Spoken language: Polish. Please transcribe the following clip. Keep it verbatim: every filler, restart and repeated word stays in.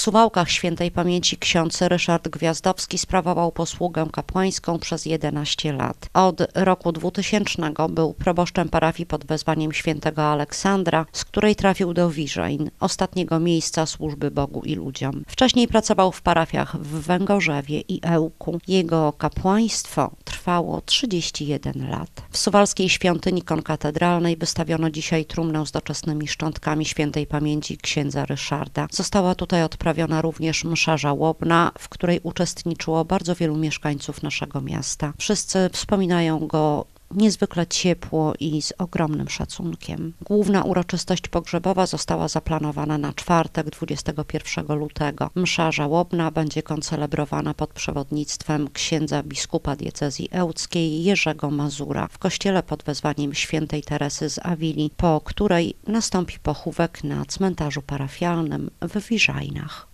Suwałkach świętej pamięci ksiądz Ryszard Gwiazdowski sprawował posługę kapłańską przez jedenaście lat. Od roku dwutysięcznego był proboszczem parafii pod wezwaniem świętego Aleksandra, z której trafił do Wiżejn, ostatniego miejsca służby Bogu i ludziom. Wcześniej pracował w parafiach w Węgorzewie i Ełku. Jego kapłaństwo trwało trzydzieści jeden lat. W suwalskiej świątyni konkatedralnej wystawiono dzisiaj trumnę z doczesnymi szczątkami świętej pamięci księdza Ryszarda. Została tutaj odprawiona również msza żałobna, w której uczestniczyło bardzo wielu mieszkańców naszego miasta. Wszyscy wspominają go niezwykle ciepło i z ogromnym szacunkiem. Główna uroczystość pogrzebowa została zaplanowana na czwartek, dwudziestego pierwszego lutego. Msza żałobna będzie koncelebrowana pod przewodnictwem księdza biskupa diecezji ełckiej Jerzego Mazura w kościele pod wezwaniem świętej Teresy z Awili, po której nastąpi pochówek na cmentarzu parafialnym w Wiżajnach.